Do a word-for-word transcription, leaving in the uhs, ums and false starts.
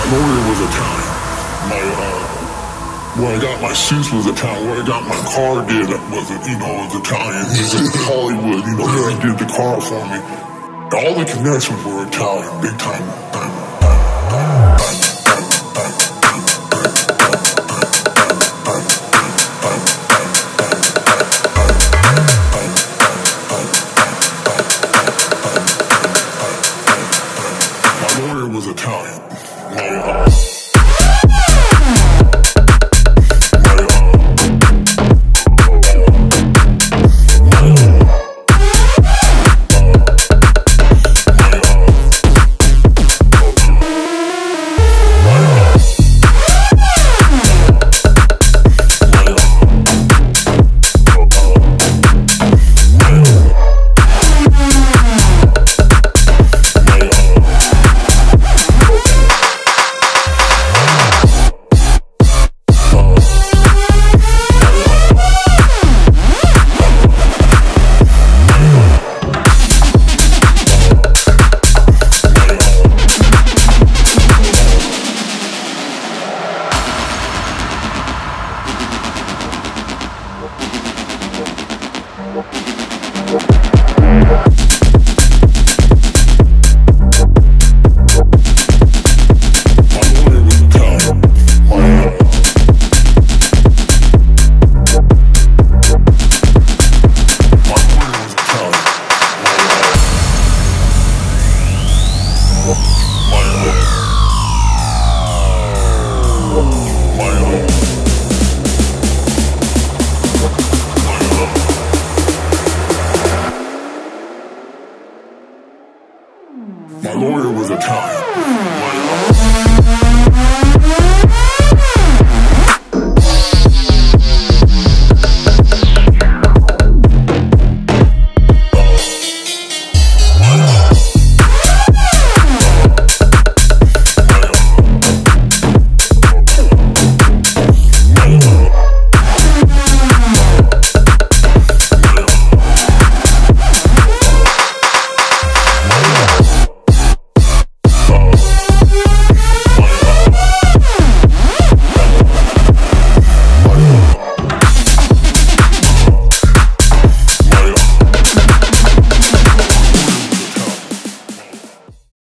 lawyer was Italian. My, uh, where I got my suits was Italian. Where I got my car did was, you know, was Italian. He's in Hollywood, you know, he did the car for me. All the connections were Italian, big time. My lawyer was Italian. My, uh, My lawyer was Italian. My